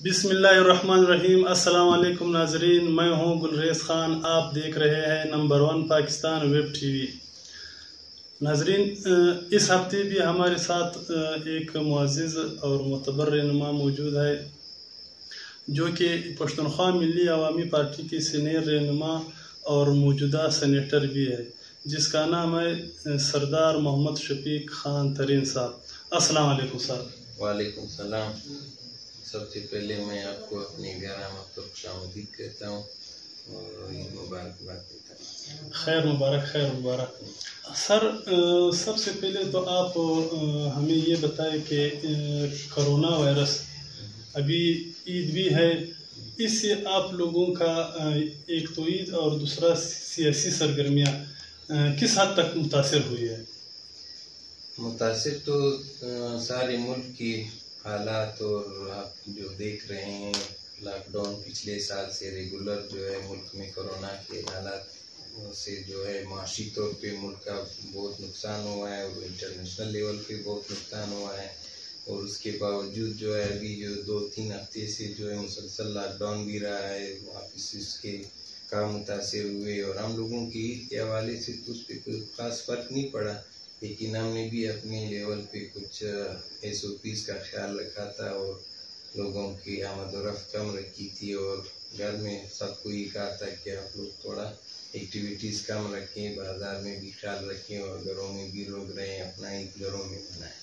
بسم اللہ الرحمن الرحیم۔ السلام علیکم ناظرین، میں ہوں گلریز خان، آپ دیکھ رہے ہیں number 1 Pakistan web TV. ناظرین، اس ہفتے بھی ہمارے ساتھ ایک معزز اور معتبر رہنما موجود ہے جو کہ پشتونخوا ملی عوامی پارٹی کی سینئر رہنما اور موجودہ سینیٹر بھی ہے، جس کا نام ہے سردار محمد شفیق خان ترین صاحب۔ السلام علیکم صاحب۔ وعلیکم السلام۔ سب سے پہلے میں آپ کو اپنی گرامت پر خوش آمدید کہتا ہوں اور عید مبارکباد دیتا ہوں۔ خیر مبارک، خیر مبارک۔ سر، سب سے پہلے تو آپ ہمیں یہ بتائیں کہ کرونا وائرس ابھی عید بھی ہے، اس سے آپ لوگوں کا ایک تو عید اور دوسرا سیاسی سرگرمیاں کس حد تک متاثر ہوئی ہے؟ متاثر تو سارے ملک کی حالات اور آپ جو دیکھ رہے ہیں لاک ڈاؤن پچھلے سال سے ریگولر جو ہے ملک میں کرونا کے حالات سے جو ہے معاشی طور پہ ملک کا بہت نقصان ہوا ہے اور انٹرنیشنل لیول پہ بہت نقصان ہوا ہے، اور اس کے باوجود جو ہے ابھی جو 2-3 ہفتے سے جو ہے مسلسل لاک ڈاؤن بھی رہا ہے، واپس اس کے کام متاثر ہوئے، اور ہم لوگوں کی عید کے حوالے سے تو اس پہ کوئی خاص فرق نہیں پڑا، لیکن ہم نے بھی اپنے لیول پہ کچھ SOPs کا خیال رکھا تھا اور لوگوں کی آمد و رفت کم رکھی تھی، اور گھر میں سب کو یہ کہا تھا کہ آپ لوگ تھوڑا ایکٹیویٹیز کم رکھیں، بازار میں بھی خیال رکھیں اور گھروں میں بھی لوگ رہیں، اپنا عید گھروں میں منائیں۔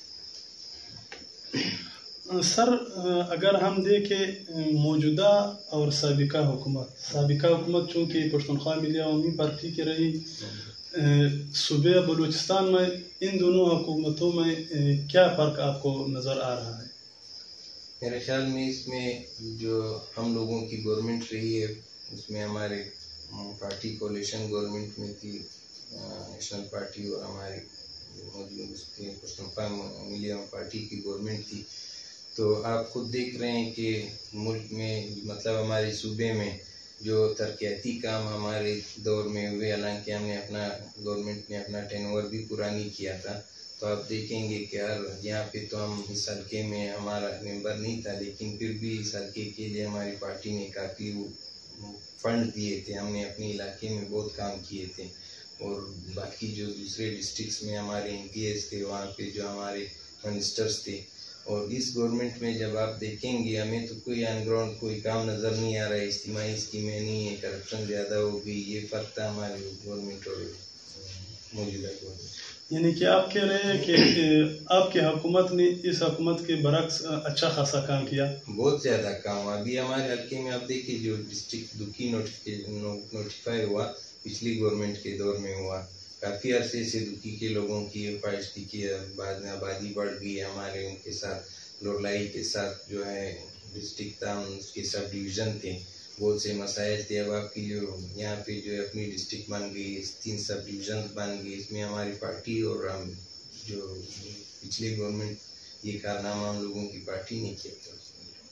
سر، اگر ہم دیکھیں موجودہ اور سابقہ حکومت چونکہ پشتونخوا ملی عوامی پارٹی کی رہی، صوبہ بلوچستان میں ان دونوں حکومتوں میں کیا فرق آپ کو نظر آ رہا ہے؟ میرے خیال میں اس میں جو ہم لوگوں کی گورنمنٹ رہی ہے اس میں ہمارے پارٹی کولیشن گورنمنٹ میں تھی، نیشنل پارٹی، اور ہماری پشتونخوا ملی عوامی پارٹی کی گورنمنٹ تھی، تو آپ خود دیکھ رہے ہیں کہ ملک میں مطلب ہمارے صوبے میں جو ترقیاتی کام ہمارے دور میں ہوئے، حالانکہ ہم نے گورنمنٹ نے اپنا ٹینور بھی پورا نہیں کیا تھا، تو آپ دیکھیں گے کہ یہاں پہ تو ہم اس حلقے میں ہمارا ممبر نہیں تھا، لیکن پھر بھی اس حلقے کے لیے ہماری پارٹی نے کافی فنڈ دیے تھے، ہم نے اپنے علاقے میں بہت کام کیے تھے، اور باقی جو دوسرے ڈسٹرکٹس میں ہمارے MPs تھے وہاں پہ جو ہمارے منسٹرز تھے، اور اس گورنمنٹ میں جب آپ دیکھیں گے ہمیں تو کوئی آن گراؤنڈ کوئی کام نظر نہیں آ رہا ہے، اجتماعی اسکیمیں نہیں ہیں، کرپشن زیادہ ہو گئی، یہ فرق تھا ہماری گورنمنٹ اور موجودہ گورنمنٹ۔ یعنی کہ آپ کہہ رہے ہیں کہ آپ کی حکومت نے اس حکومت کے برعکس اچھا خاصا کام کیا؟ بہت زیادہ کام ابھی ہمارے حلقے میں آپ دیکھیں جو ڈسٹرکٹ دکھی نوٹیفائی ہوا پچھلی گورنمنٹ کے دور میں ہوا، کافی عرصے سے دکھی کے لوگوں کی خواہش تھی کہ بعد میں آبادی بڑھ گئی ہے، ہمارے ان کے ساتھ لولائی کے ساتھ جو ہے ڈسٹرکٹ تھا، اس کے سب ڈویژن تھے، بہت سے مسائل تھے، اب آپ کی جو یہاں پہ جو ہے اپنی ڈسٹرکٹ بن گئی، 3 سب ڈویژن بن گئی، اس میں ہماری پارٹی اور ہم جو پچھلی گورنمنٹ یہ کارنامہ ہم لوگوں کی پارٹی نے کیا تھا۔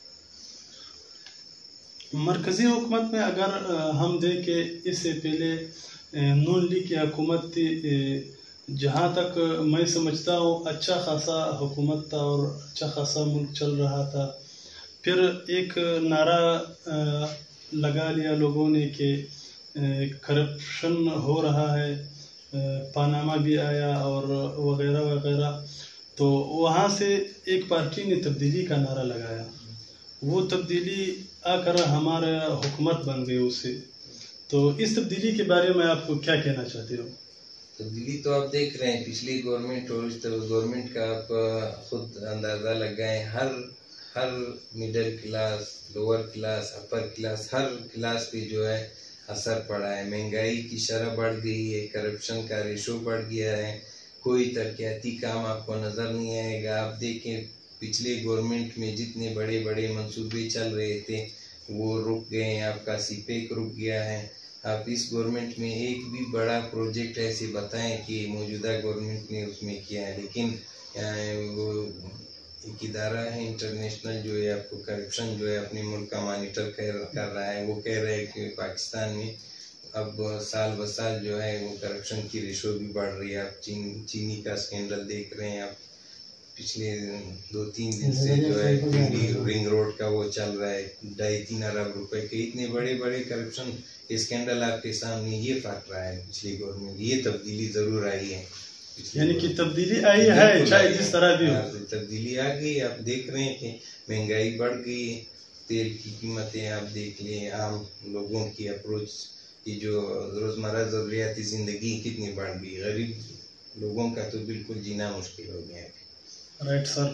مرکزی حکومت میں اگر ہم دیکھیں اس سے پہلے نون لیگ کی حکومت تھی، جہاں تک میں سمجھتا ہوں اچھا خاصا حکومت تھا اور اچھا خاصا ملک چل رہا تھا، پھر ایک نعرہ لگا لیا لوگوں نے کہ کرپشن ہو رہا ہے، پاناما بھی آیا اور وغیرہ وغیرہ، تو وہاں سے ایک پارٹی نے تبدیلی کا نعرہ لگایا، وہ تبدیلی آ کر ہمارا حکومت بن گئی اس سے، تو اس تبدیلی کے بارے میں آپ کو کیا کہنا چاہتے ہو؟ تبدیلی تو آپ دیکھ رہے ہیں پچھلی گورنمنٹ اور اس گورنمنٹ کا آپ خود اندازہ لگائیں، ہر middle class, lower class, upper class, ہر کلاس پہ جو ہے اثر پڑا ہے، مہنگائی کی شرح بڑھ گئی ہے، کرپشن کا ریشو بڑھ گیا ہے، کوئی ترقیاتی کام آپ کو نظر نہیں آئے گا۔ آپ دیکھیں پچھلے گورنمنٹ میں جتنے بڑے بڑے منصوبے چل رہے تھے وہ رک گئے ہیں، آپ کا CPEC رک گیا ہے، آپ اس گورنمنٹ میں ایک بھی بڑا پروجیکٹ ایسے بتائیں کہ موجودہ گورنمنٹ نے اس میں کیا ہے، لیکن وہ ایک ادارہ ہے انٹرنیشنل جو ہے آپ کو کرپشن جو ہے اپنے ملک کا مانیٹر کر رہا ہے، وہ کہہ رہے ہیں کہ پاکستان میں اب سال بسال جو ہے وہ کرپشن کی ریشو بھی بڑھ رہی ہے، آپ چینی کا اسکینڈل دیکھ رہے ہیں، آپ पिछले 2-3 दिन से जो है दिल्ली रिंग रोड का वो चल रहा है, 2.5-3 अरब रुपए के इतने बड़े बड़े करप्शन स्कैंडल आपके सामने ये फट रहा है पिछली गवर्नमेंट। ये तब्दीली जरूर आई है, यानी कि तब्दीली आई है, चाहे जिस तरह भी हो तब्दीली आ गई। आप देख रहे हैं कि महंगाई बढ़ गई है, तेल की कीमतें आप देख लें, आम लोगों की अप्रोच, ये जो रोजमर्रा जरूरियाती जिंदगी कितनी बढ़ गई, गरीब लोगों का तो बिल्कुल जीना मुश्किल हो गया है। राइट सर,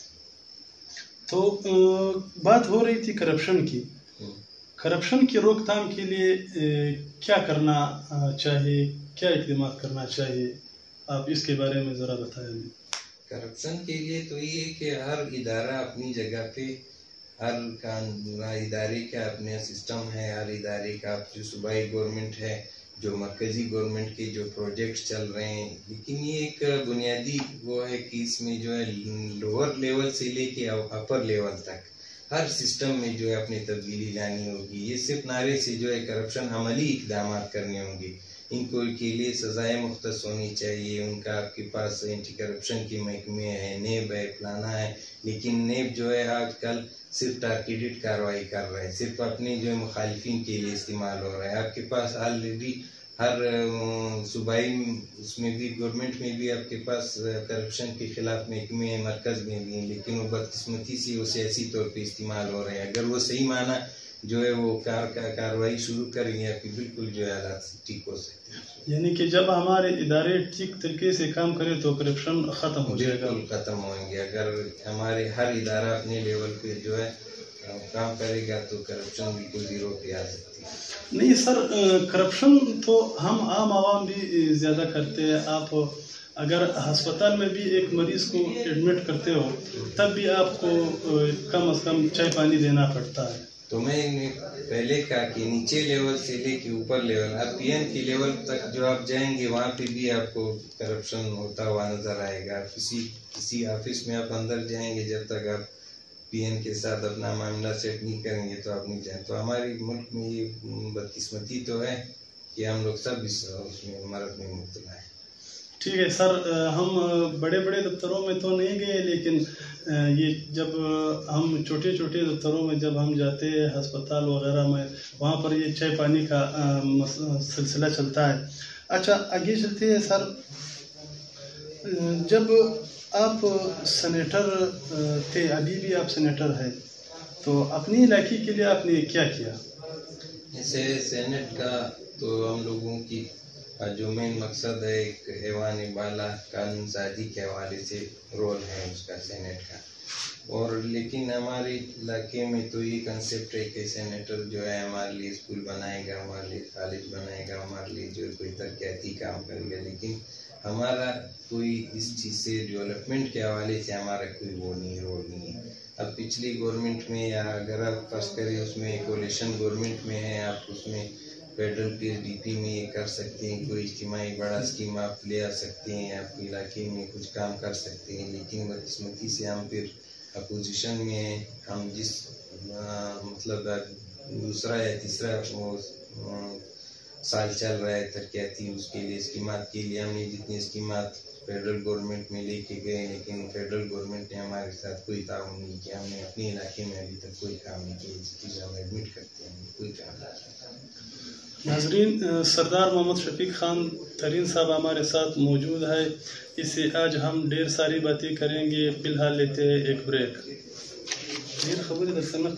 तो बात हो रही थी करप्शन की। करप्शन की रोकथाम के लिए क्या करना चाहिए, क्या इक़दाम करना चाहिए, आप इसके बारे में ज़रा बताएं। करप्शन के लिए तो ये कि हर इदारा अपनी जगह पे, हर इदारे का अपने सिस्टम है, हर इदारे का जो सूबाई गवर्नमेंट है, जो मरकज़ी गवर्नमेंट के जो प्रोजेक्ट्स चल रहे हैं, लेकिन ये एक बुनियादी वो है कि इसमें जो है लोअर लेवल से लेके अपर लेवल तक हर सिस्टम में जो है अपनी तब्दीली लानी होगी। ये सिर्फ नारे से जो है करप्शन अमली इक़दाम करने होंगे। इनको के लिए सज़ाएँ मुख्तस होनी चाहिए। उनका आपके पास एंटी करप्शन के महकमे है, नेब है, फलाना है, लेकिन नेब जो है आजकल सिर्फ टारगेटेड कार्रवाई कर रहा है, सिर्फ अपने जो है मुखालिफिन के लिए इस्तेमाल हो रहा है। आपके पास ऑलरेडी हर सूबाई उसमें भी गवर्नमेंट में भी आपके पास करप्शन के खिलाफ महकमे हैं, मरकज़ में भी हैं, लेकिन वो बदकिस्मती से वो सियासी तौर पे इस्तेमाल हो रहे हैं। अगर वो सही माना जो है वो कार्रवाई शुरू करेंगे, आपकी बिल्कुल जो है हालात ठीक हो सकते हैं। यानी कि जब हमारे इदारे ठीक तरीके से काम करें तो करप्शन ख़त्म हो जाएगा, ख़त्म होंगे। अगर हमारे हर इदारा अपने लेवल पे जो है काम करेगा तो करप्शन बिल्कुल ज़ीरो पे आ सकती है। नहीं सर, करप्शन तो हम आम आवाम भी ज़्यादा करते हैं। आप अगर अस्पताल में भी एक मरीज़ को एडमिट करते हो तब भी आपको कम से कम चाय पानी देना पड़ता है। तो मैं पहले कहा कि नीचे लेवल से लेके ऊपर लेवल, आप पीएम के लेवल तक जो आप जाएंगे वहाँ पे भी आपको करप्शन होता हुआ नजर आएगा। किसी ऑफिस में आप अंदर जाएंगे, जब तक आप पीएम के साथ अपना मामला सेट नहीं करेंगे तो आप नहीं जाएंगे। तो हमारे मुल्क में ये बदकिस्मती तो है कि हम लोग सब उसमें मर्द में मुब्तला है। ठीक है सर, हम बड़े बड़े दफ्तरों में तो नहीं गए, लेकिन ये जब हम छोटे छोटे दफ्तरों में जब हम जाते हैं, अस्पताल वगैरह में, वहाँ पर ये चाय पानी का सिलसिला चलता है। अच्छा, आगे चलते हैं सर। जब आप सेनेटर थे, अभी भी आप सेनेटर हैं, तो अपनी इलाके के लिए आपने क्या किया? जैसे सेनेट का तो हम लोगों की जो मेन मकसद है, एक ऐवान बाला कानून साजी के हवाले से रोल है उसका सेनेट का। और लेकिन हमारे इलाके में तो ये कंसेप्ट है कि सेनेटर जो है हमारे लिए स्कूल बनाएगा, हमारे लिए कॉलेज बनाएगा, हमारे लिए जो कोई तरक्याती काम करेगा, लेकिन हमारा कोई इस चीज़ से डेवलपमेंट के हवाले से हमारा कोई वो नहीं, रोल नहीं है। अब पिछली गवर्नमेंट में, या अगर आप फर्स्ट करें उसमें कोalition गवर्नमेंट में है, आप उसमें फेडरल PSDP में ये कर सकते हैं, कोई इज्तिमाई बड़ा स्कीम आप ले आ सकते हैं, आपके इलाके में कुछ काम कर सकते हैं, लेकिन बदकिस्मती से हम फिर अपोजिशन में, हम जिस मतलब दूसरा या तीसरा वो साल चल रहा है तरक्याती, उसके लिए स्कीमात के लिए हमने जितनी स्कीमात फेडरल गवर्नमेंट में लेके गए, लेकिन फेडरल गवर्नमेंट ने हमारे साथ कोई ताउन नहीं किया। हमने अपने इलाके में अभी तक कोई काम नहीं किया, जिस चीज़ हम एडमिट करते हैं कोई काम नहीं। नाज़रीन, सरदार मोहम्मद शफीक खान तरीन साहब हमारे साथ मौजूद है। इससे आज हम ढेर सारी बातें करेंगे। फिलहाल लेते हैं एक ब्रेक। खबर दर्शना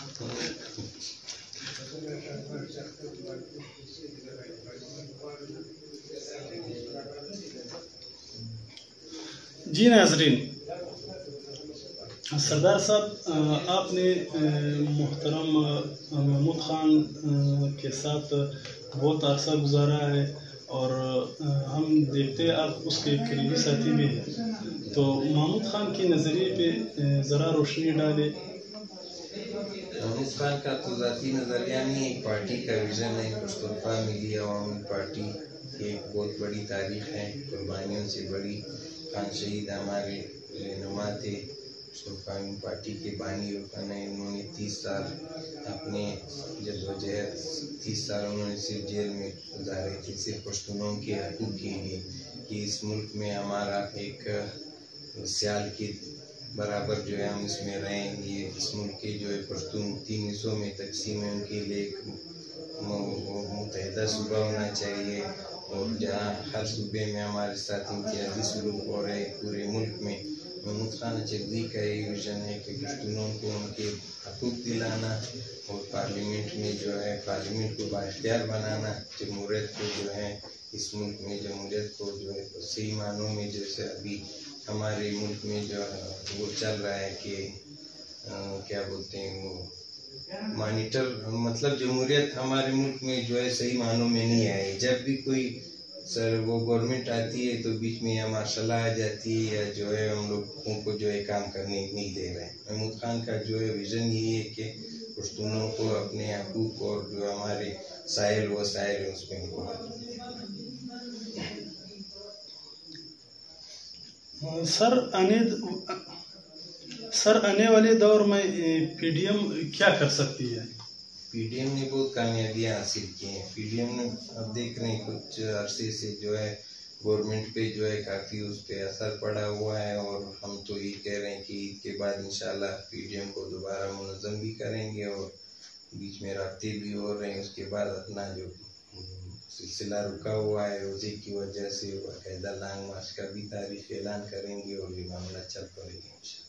जी नाज़रीन, सरदार साहब, आपने मोहतरम महमूद ख़ान के साथ बहुत अरसा गुजारा है और हम देखते हैं आप उसके करीबी साथी भी हैं। तो महमूद ख़ान के नज़रिए पे ज़रा रोशनी डाले। महमूद ख़ान का तो ज़ाती नज़रिया नहीं, एक पार्टी का विज़न है। मुस्तफ़ा मिली अवामी पार्टी की एक बहुत बड़ी तारीख़ है, कुर्बानियों से बड़ी। खान शहीद हमारे रहनुमा थे, मुस्तफ़ा पार्टी के बानी रुकन है। उन्होंने 30 साल अपने जद्दोजहद, 30 साल उन्होंने सिर्फ जेल में गुजारे थे, सिर्फ पश्तूनों के हकूक़ के लिए, कि इस मुल्क में हमारा एक سیال کے برابر جو ہے ہم اس میں رہیں. یہ اس ملک کے جو ہے پشتون 3 حصوں میں تقسیم ہے, ان کے لیے ایک متحدہ صوبہ ہونا چاہیے, اور جہاں ہر صوبے میں ہمارے ساتھ امتیازی سلوک ہو رہے پورے ملک میں. محمود خان اچکزئی کا یہ ویژن ہے کہ پشتونوں کو ان کے حقوق دلانا اور پارلیمنٹ میں جو ہے پارلیمنٹ کو بااختیار بنانا, جمہوریت کو جو ہے اس ملک میں جمہوریت کو جو ہے صحیح معنوں میں جیسے ابھی ہمارے ملک میں جو وہ چل رہا ہے کہ کیا بولتے ہیں وہ مانیٹر, مطلب جمہوریت ہمارے ملک میں جو ہے صحیح معنوں میں نہیں آئی. جب بھی کوئی وہ گورنمنٹ آتی ہے تو بیچ میں یا مارشل لا آ جاتی ہے یا جو ہے ہم لوگوں کو جو ہے کام کرنے نہیں دے رہے ہیں. محمود خان کا جو ہے ویژن یہی ہے کہ پشتونوں کو اپنے حقوق اور جو ہمارے سائل وسائل اس میں سر آنے والے دور میں پی ڈی ایم کیا کر سکتی ہے؟ پی ڈی ایم نے بہت کامیابیاں حاصل کی ہیں. پی ڈی ایم نے اب دیکھ رہے ہیں کچھ عرصے سے جو ہے گورنمنٹ پہ جو ہے کافی اس پہ اثر پڑا ہوا ہے, اور ہم تو یہ کہہ رہے ہیں کہ عید کے بعد انشاءاللہ پی ڈی ایم کو دوبارہ منظم بھی کریں گے, اور بیچ میں رابطے بھی ہو رہے ہیں. اس کے بعد اپنا جو سلسلہ رکا ہوا ہے روزے کی وجہ سے باقاعدہ لانگ مارچ کا بھی تاریخ اعلان کریں گے, اور یہ معاملہ چل پڑے گا انشاءاللہ.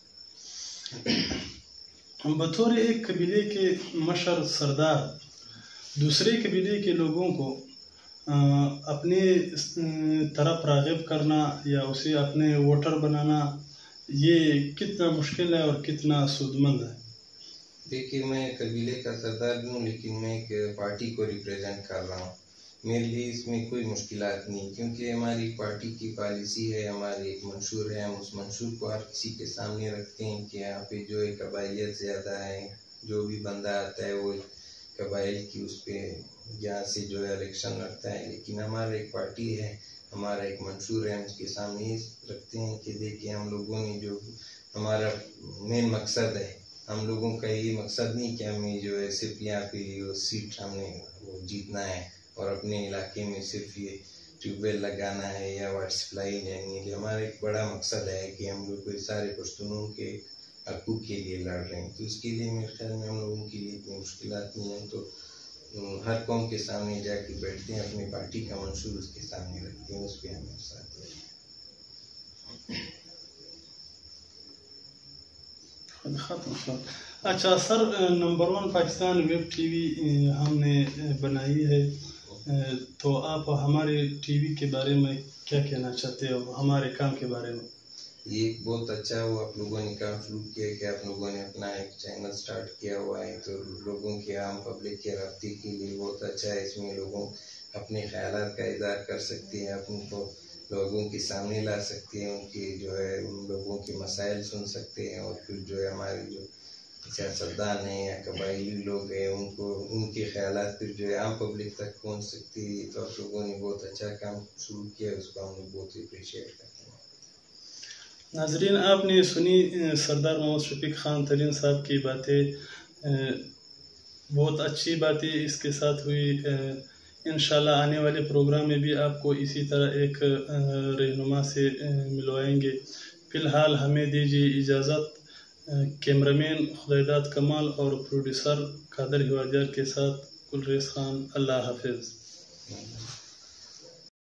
بطور ایک قبیلے کے مشر سردار دوسرے قبیلے کے لوگوں کو اپنے طرف راغب کرنا یا اسے اپنے ووٹر بنانا, یہ کتنا مشکل ہے اور کتنا سود مند ہے؟ دیکھیے میں قبیلے کا سردار ہوں, لیکن میں ایک پارٹی کو ریپریزنٹ کر رہا ہوں. میرے لیے اس میں کوئی مشکلات نہیں, کیونکہ ہماری پارٹی کی پالیسی ہے, ہماری ایک منشور ہے. ہم اس منشور کو ہر کسی کے سامنے رکھتے ہیں کہ یہاں پہ جو ہے قبائلیت زیادہ ہے, جو بھی بندہ آتا ہے وہ قبائل کی اس پہ یہاں سے جو ہے الیکشن لڑتا ہے. لیکن ہمارا ایک پارٹی ہے, ہمارا ایک منشور ہے, ہم اس کے سامنے رکھتے ہیں کہ دیکھیں ہم لوگوں نے جو ہمارا مین مقصد ہے, ہم لوگوں کا یہ مقصد نہیں کہ ہمیں جو ہے صرف یہاں پہ سیٹ ہم نے وہ جیتنا ہے اور اپنے علاقے میں صرف یہ ٹیوب ویل لگانا ہے یا واٹر سپلائی جائیں گے. ہمارا ایک بڑا مقصد ہے کہ ہم لوگ سارے پشتونوں کے حقوق کے لیے لڑ رہے ہیں. تو اس کے لیے میرے خیال میں ہم لوگوں کے لیے اتنی مشکلات نہیں ہیں. تو ہر قوم کے سامنے جا کے بیٹھتے ہیں, اپنی پارٹی کا منشور اس کے سامنے رکھتے ہیں, اس پہ ہمیں ساتھ دیں. اچھا sir, number 1 Pakistan web TV ہم نے بنائی ہے, تو آپ ہمارے ٹی وی کے بارے میں کیا کہنا چاہتے ہو, ہمارے کام کے بارے میں؟ یہ بہت اچھا ہوا آپ لوگوں نے کام شروع کیا کہ آپ لوگوں نے اپنا ایک چینل سٹارٹ کیا ہوا ہے, تو لوگوں کے عام پبلک کے رابطے کے لیے بہت اچھا ہے. اس میں لوگوں اپنے خیالات کا اظہار کر سکتے ہیں, اپن کو لوگوں کے سامنے لا سکتے ہیں, ان کے جو ہے ان لوگوں کے مسائل سن سکتے ہیں, اور پھر جو ہے ہمارے جو سیاستدان ہیں یا قبائلی لوگ ہیں ان کو ان کے خیالات پھر جو ہے عام پبلک تک پہنچ سکتی ہے. تو آپ لوگوں نے بہت اچھا کام شروع کیا, اس کو ہم لوگ بہت اپریشیٹ کرتے ہیں. ناظرین, آپ نے سنی سردار محمد شفیق خان ترین صاحب کی باتیں, بہت اچھی باتیں اس کے ساتھ ہوئی. انشاءاللہ آنے والے پروگرام میں بھی آپ کو اسی طرح ایک رہنما سے ملوائیں گے. فی الحال ہمیں دیجیے اجازت. کیمرامین خدیداد کمال اور پروڈیوسر قادر حواجار کے ساتھ گلریز خان. اللہ حافظ.